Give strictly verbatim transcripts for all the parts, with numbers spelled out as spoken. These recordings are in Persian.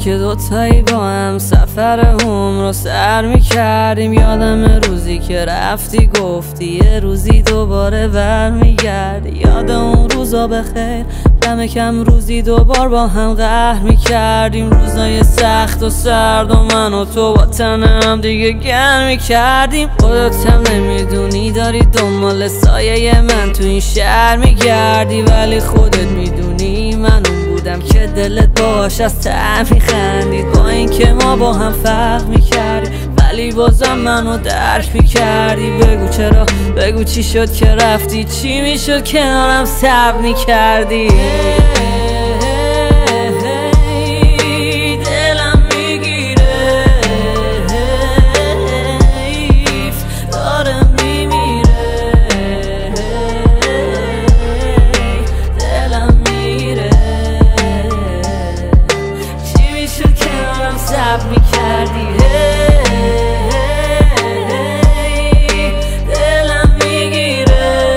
که دوتایی با هم سفر هم رو سر میکردیم. یادم روزی که رفتی گفتی یه روزی دوباره برمیگردی. یاد اون روزا بخیر کم کم روزی دوبار با هم قهر میکردیم. روزای سخت و سرد و من و تو با تنم دیگه گرم میکردیم. خودت هم نمیدونی داری دنبال سایه من تو این شهر میگردی، ولی خودت میدونی من اون بودم که دلت باش از ته میخندید. با این که ما با هم فرق میکردیم ولی بازم منو درک میکردی. بگو چرا، بگو چی شد که رفتی، چی میشد کنارم صبر میکردی. صبر میکردی دلم میگیره،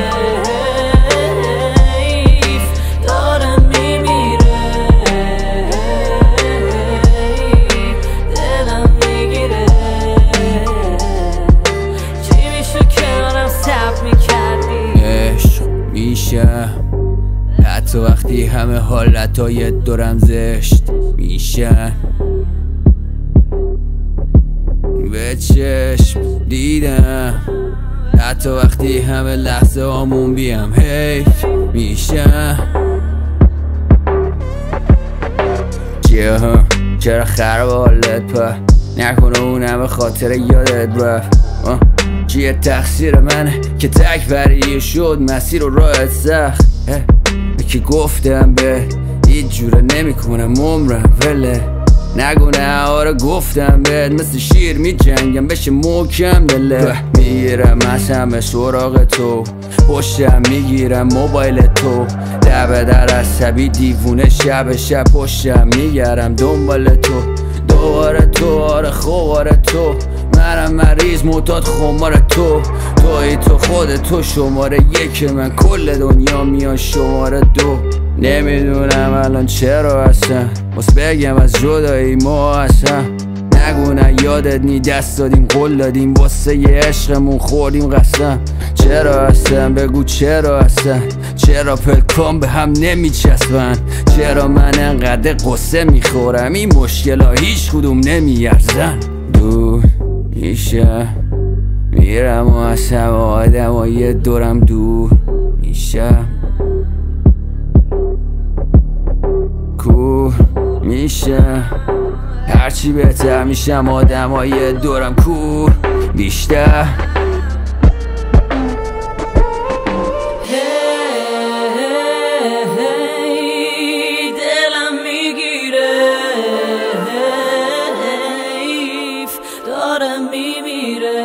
حیف داره میمیره، دلم میگیره. چی میشه کنارم صبر میکردی؟ عشق میشه حتی وقتی همه حالتهای دورم زشت میشن. به چشم دیدم حتی وقتی همه لحظه هامون بیم حیف میشن. چیه ها چرا خراب حالت پا نکنه اونم به خاطر یادت رفت. چیه تقصیر منه که تک بریه شد مسیر و راحت سخت. که گفتم به هیچ جوره نمی کنم عمرم وله نگو نه آره گفتم بهت مثل شیر می جنگم بشه محکم دله. میگیرم از همه سراغ تو پشتم میگیرم موبایل تو دبه در عصبی دیوونه شب شب پشتم میگرم دنبال تو. دوباره تو آره خوباره تو منم مریض معتاد خمار تو. توی تو خود تو شماره یک من کل دنیا میان شماره دو. نمیدونم الان چرا هستم بس بگم از جدایی ما هستم. نگو نه یادت نی دست دادیم قول دادیم واسه یه عشقمون خوردیم قسم. چرا هستم بگو چرا هستم، چرا پلکام به هم نمیچسبن، چرا من انقدر قصه میخورم این مشکل ها هیچ کدوم نمیارزن. دور میشه میرم و از همه آدم ها یه دورم دور میشم. کور میشه هرچی بهتر میشم آدم ها یه دورم کور بیشتر. دلم میگیره حیف داره میمیره،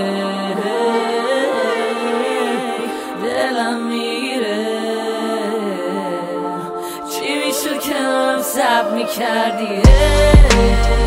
دلم میگیره. چی میشد کنارم صبر میکردی؟